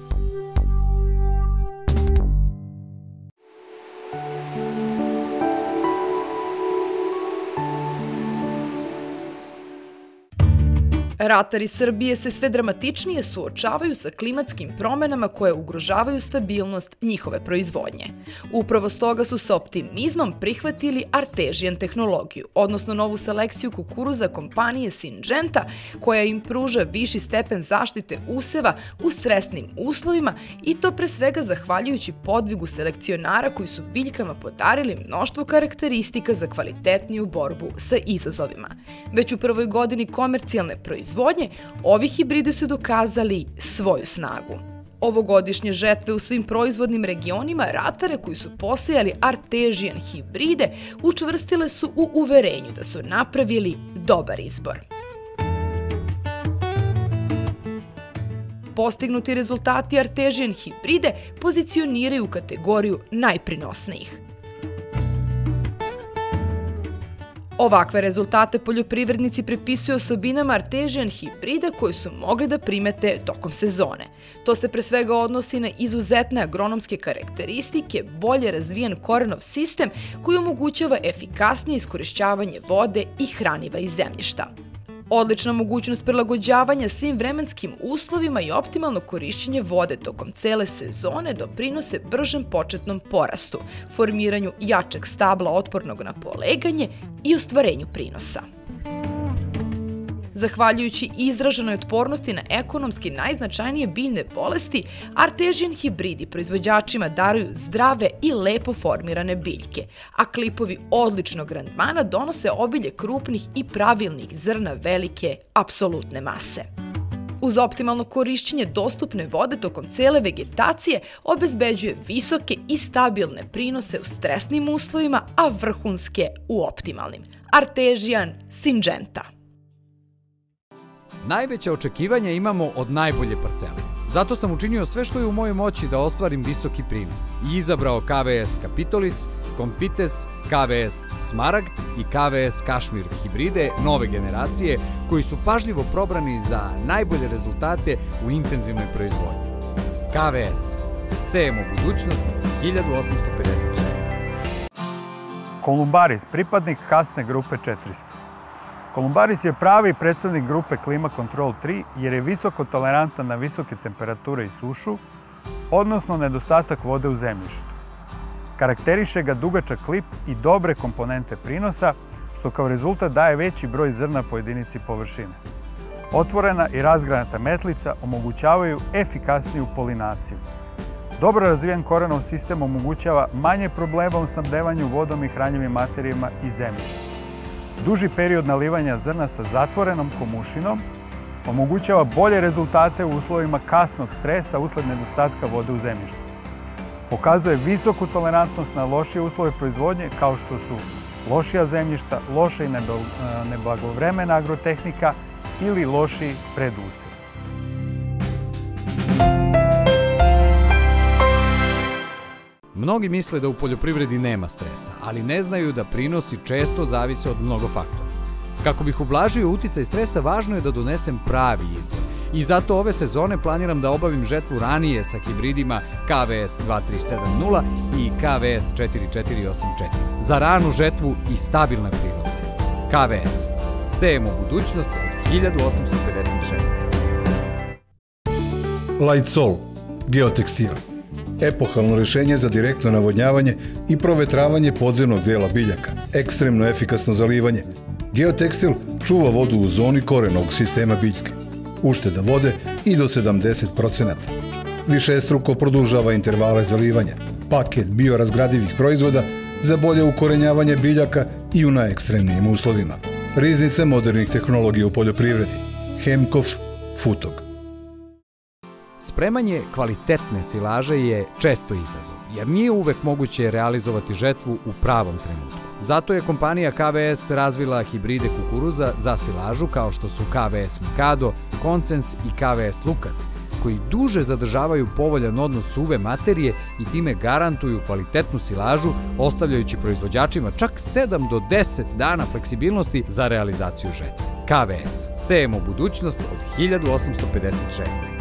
Ratari Srbije se sve dramatičnije suočavaju sa klimatskim promenama koje ugrožavaju stabilnost njihove proizvodnje. Upravo stoga su sa optimizmom prihvatili Artesian tehnologiju, odnosno novu selekciju kukuruza kompanije Syngenta, koja im pruža viši stepen zaštite useva u stresnim uslovima, i to pre svega zahvaljujući podvigu selekcionara koji su biljkama podarili mnoštvo karakteristika za kvalitetniju borbu sa izazovima. Već u prvoj godini komercijalne proizvodnje ovi hibridi su dokazali svoju snagu. Ovogodišnje žetve u svim proizvodnim regionima ratare koji su posejali Artesian hibride učvrstile su u uverenju da su napravili dobar izbor. Postignuti rezultati Artesian hibride pozicioniraju u kategoriju najprinosnijih. Ovakve rezultate poljoprivrednici pripisuju osobinama Artesian hibrida koje su mogli da primete tokom sezone. To se pre svega odnosi na izuzetne agronomske karakteristike, bolje razvijen korenov sistem koji omogućava efikasnije iskorišćavanje vode i hraniva iz zemljišta. Odlična mogućnost prilagođavanja svim vremenskim uslovima i optimalno korišćenje vode tokom cele sezone doprinose bržem početnom porastu, formiranju jačeg stabla otpornog na poleganje i ostvarenju prinosa. Zahvaljujući izraženoj otpornosti na ekonomski najznačajnije biljne bolesti, Artesian hibridi proizvođačima daruju zdrave i lepo formirane biljke, a klipovi odličnog randmana donose obilje krupnih i pravilnih zrna velike, apsolutne mase. Uz optimalno korišćenje dostupne vode tokom cele vegetacije obezbeđuje visoke i stabilne prinose u stresnim uslovima, a vrhunske u optimalnim. Artesian Syngenta. Najveća očekivanja imamo od najbolje parcele. Zato sam učinio sve što je u mojoj moći da ostvarim visoki prinos i izabrao K V S Capitolis, Confites, K V S Smaragd i K V S Kašmir hibride nove generacije koji su pažljivo probrani za najbolje rezultate u intenzivnoj proizvodnji. K V S. Sejemo budućnost od hiljadu osamsto pedeset šeste. Columbaris, pripadnik kasne grupe četiristo. Columbaris je pravi predstavnik grupe Klima Control tri jer je visoko tolerantan na visoke temperature i sušu, odnosno nedostatak vode u zemljištu. Karakteriše ga dugačak klip i dobre komponente prinosa, što kao rezultat daje veći broj zrna po jedinici površine. Otvorena i razgranata metlica omogućavaju efikasniju polinaciju. Dobro razvijen korenov sistem omogućava manje problema u snabdevanju vodom i hranjivim materijama i zemljišta. Duži period nalivanja zrna sa zatvorenom komušinom omogućava bolje rezultate u uslovima kasnog stresa usled nedostatka vode u zemljištu. Pokazuje visoku tolerantnost na lošije uslove proizvodnje kao što su lošija zemljišta, loša i neblagovremena agrotehnika ili lošiji predusjev. Mnogi misle da u poljoprivredi nema stresa, ali ne znaju da prinosi često zavise od mnogo faktora. Kako bih ublažio uticaj stresa, važno je da donesem pravi izbor. I zato ove sezone planiram da obavim žetvu ranije sa hibridima K V S dva tri sedam nula i K V S četiri četiri osam četiri. Za ranu žetvu i stabilne prinose. K V S. Sejemo budućnost od hiljadu osamsto pedeset šeste. Lightsol, geotekstil. Epohalno rešenje za direktno navodnjavanje i provetravanje podzemnog dela biljaka. Ekstremno efikasno zalivanje. Geotekstil čuva vodu u zoni korenog sistema biljke. Ušteda vode i do sedamdeset procenata. Višestruko produžava intervale zalivanja. Paket biorazgradivih proizvoda za bolje ukorenjavanje biljaka i u najekstremnijim uslovima. Riznica modernih tehnologija u poljoprivredi. Hemkov Futog. Spremanje kvalitetne silaže je često izazov, jer nije uvek moguće realizovati žetvu u pravom trenutku. Zato je kompanija K V S razvila hibride kukuruza za silažu kao što su K V S Mikado, Konsens i K V S Lukas, koji duže zadržavaju povoljan odnos suve materije i time garantuju kvalitetnu silažu, ostavljajući proizvođačima čak sedam do deset dana fleksibilnosti za realizaciju žetve. K V S. Sejemo budućnost od hiljadu osamsto pedeset šeste.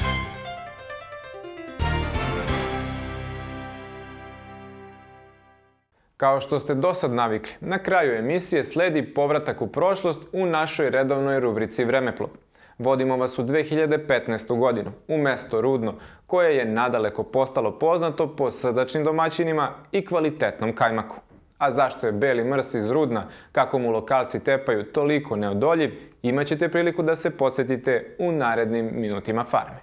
Kao što ste do sad navikli, na kraju emisije sledi povratak u prošlost u našoj redovnoj rubrici Vremeplov. Vodimo vas u dve hiljade petnaestu. godinu, u mesto Rudno, koje je nadaleko postalo poznato po srdačnim domaćinima i kvalitetnom kajmaku. A zašto je beli mrs iz Rudna, kako mu lokalci tepaju, toliko neodoljiv, imat ćete priliku da se podsjetite u narednim minutima Farme.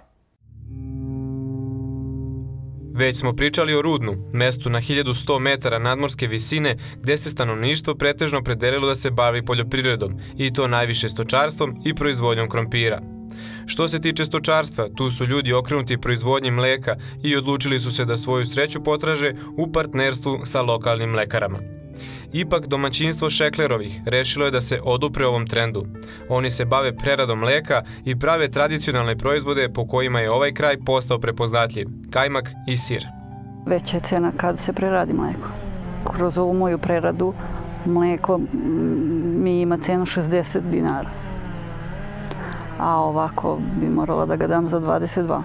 Već smo pričali o Rudnu, mestu na hiljadu sto metara nadmorske visine gde se stanovništvo pretežno opredelilo da se bavi poljoprivredom i to najviše stočarstvom i proizvodnjom krompira. Što se tiče stočarstva, tu su ljudi okrenuti proizvodnji mleka i odlučili su se da svoju sreću potraže u partnerstvu sa lokalnim mlekarama. Ipak domaćinstvo Šeklerovih rešilo je da se odupre ovom trendu. Oni se bave preradom mleka i prave tradicionalne proizvode po kojima je ovaj kraj postao prepoznatljiv, kajmak i sir. Veća je cena kad se preradi mleko. Kroz ovu moju preradu mleko mi ima cenu šezdeset dinara. A ovako bi morala da ga dam za dvadeset dva.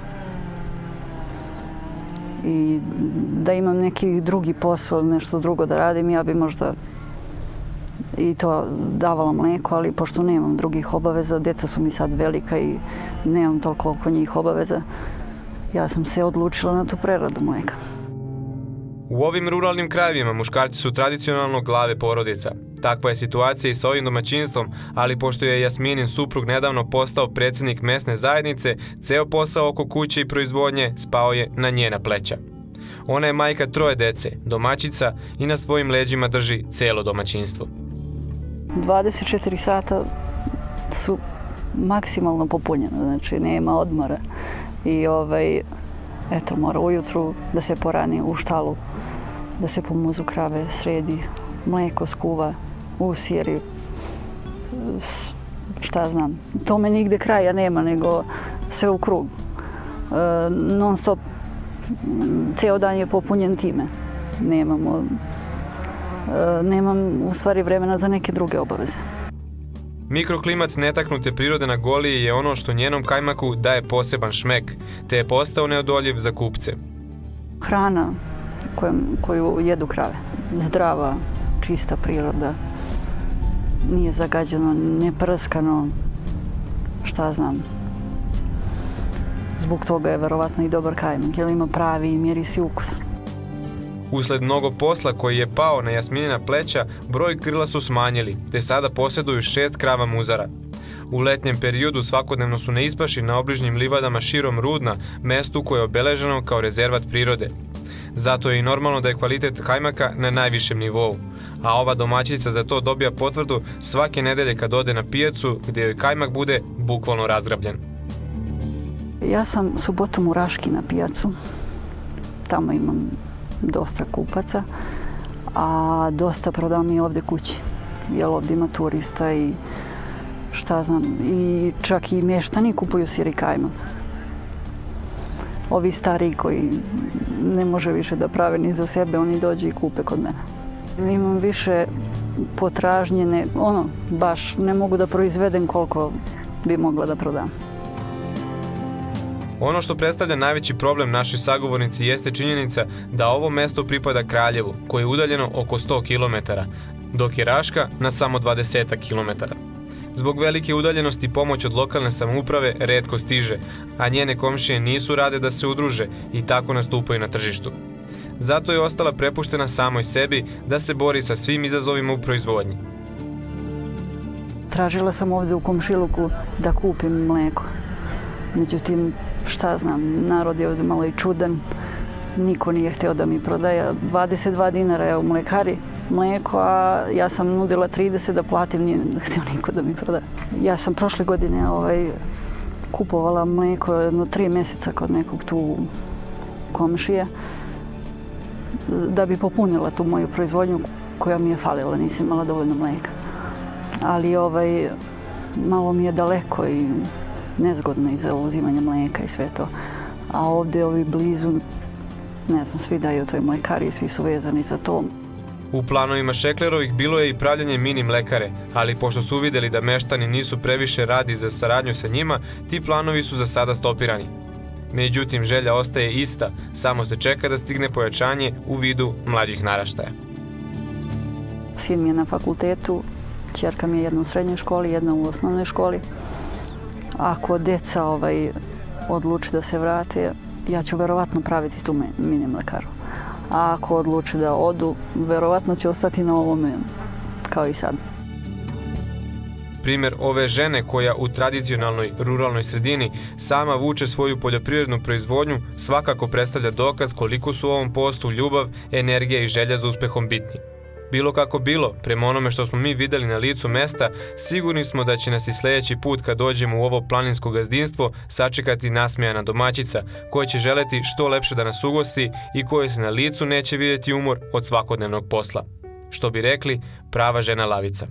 I da imam neki drugi posao, nešto drugo da radim, ja bi možda i to davala mlijeko, ali pošto nemam drugih obaveza, deca su mi sad velika i nemam toliko oko njih obaveza, ja sam se odlučila na tu preradu mlijeka. U ovim ruralnim krajevima muškarci su tradicionalno glave porodica. Takva je situacija i sa ovim domaćinstvom, ali pošto je Jasminin suprug nedavno postao predsjednik mesne zajednice, ceo posao oko kuće i proizvodnje spao je na njena pleća. Ona je majka troje dece, domaćica i na svojim leđima drži celo domaćinstvo. dvadeset četiri sata su maksimalno popunjena, znači nema odmora. I ovaj, eto, mora ujutru da se porani u štalu, da se pomuzu krave, sredi, mlijeko skuva, usjeri, šta znam. Tome nigde kraja nema, nego sve u krug. E, non stop, ceo dan je popunjen time. Nemamo, e, nemam u stvari vremena za neke druge obaveze. Mikroklimat netaknute prirode na Goliji je ono što njenom kajmaku daje poseban šmek, te je postao neodoljiv za kupce. Hrana koju, koju jedu krave, zdrava, čista priroda, nije zagađeno, neprskano, šta znam. Zbog toga je verovatno i dobar kajmak, jer ima pravi miris i ukus. Usled mnogo posla koji je pao na Jasminina pleća, broj grla su smanjili, te sada posjeduju šest krava muzara. U letnjem periodu svakodnevno su na ispaši na obližnjim livadama širom Rudna, mestu koje je obeleženo kao rezervat prirode. Zato je i normalno da je kvalitet kajmaka na najvišem nivou, a ova domaćica za to dobija potvrdu svake nedelje kad ode na pijacu gdje joj kajmak bude bukvalno razgrabljen. Ja sam subotom u Raški na pijacu, tamo imam dosta kupaca, a dosta prodam i ovdje kući, jer ovdje ima turista i šta znam, i čak i mještani kupuju sir i kajmak. Ovi stariji koji ne može više da prave ni za sebe, oni dođu i kupe kod mene. Imam više potražnjene, ono, baš ne mogu da proizvedem koliko bi mogla da prodam. Ono što predstavlja najveći problem našoj sagovornici jeste činjenica da ovo mesto pripada Kraljevu, koje je udaljeno oko sto kilometara, dok je Raška na samo dvadeset kilometara. Zbog velike udaljenosti pomoć od lokalne samouprave retko stiže, a njene komšije nisu rade da se udruže i tako nastupaju na tržištu. Zato je ostala prepuštena samoj sebi da se bori sa svim izazovima u proizvodnji. Tražila sam ovdje u komšiluku da kupim mlijeko. Međutim, šta znam, narod je ovdje malo i čudan. Niko nije htio da mi prodaje. dvadeset dva dinara je u mlekari mlijeko, a ja sam nudila trideset da platim, nije htio niko da mi prodaje. Ja sam prošle godine ovaj, kupovala mlijeko jedno tri mjeseca kod nekog tu komšije da bi popunila tu moju proizvodnju koja mi je falila, nisam imala dovoljno mlijeka. Ali ovaj, malo mi je daleko i nezgodno i za uzimanje mlijeka i sve to. A ovdje ovi blizu, ne znam, svi daju toj mlekari, svi su vezani za to. U planovima Šeklerovih bilo je i pravljanje mini mlekare, ali pošto su uvidjeli da meštani nisu previše radi za saradnju sa njima, ti planovi su za sada stopirani. Međutim, želja ostaje ista, samo se čeka da stigne pojačanje u vidu mlađih naraštaja. Sin mi je na fakultetu, ćerka mi je jedna u srednjoj školi, jedna u osnovnoj školi. Ako deca ovaj, odluči da se vrate, ja ću verovatno praviti tu mini mlekaru. A ako odluči da odu, verovatno će ostati na ovome kao i sad. Primjer ove žene koja u tradicionalnoj ruralnoj sredini sama vuče svoju poljoprivrednu proizvodnju svakako predstavlja dokaz koliko su u ovom poslu ljubav, energija i želja za uspehom bitni. Bilo kako bilo, prema onome što smo mi vidjeli na licu mesta, sigurni smo da će nas i sljedeći put kad dođemo u ovo planinsko gazdinstvo sačekati nasmejana domaćica koja će želeti što lepše da nas ugosti i koje se na licu neće vidjeti umor od svakodnevnog posla. Što bi rekli, prava žena lavica.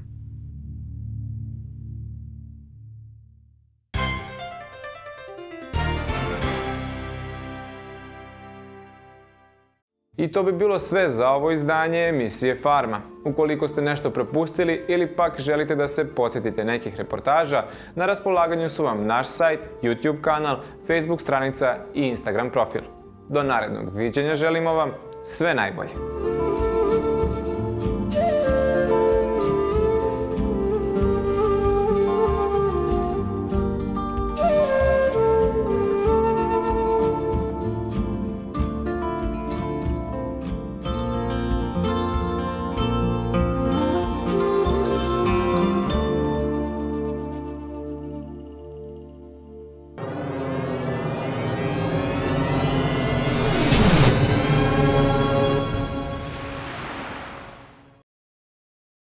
I to bi bilo sve za ovo izdanje emisije Farma. Ukoliko ste nešto propustili ili pak želite da se podsjetite nekih reportaža, na raspolaganju su vam naš sajt, YouTube kanal, Facebook stranica i Instagram profil. Do narednog viđenja želimo vam sve najbolje.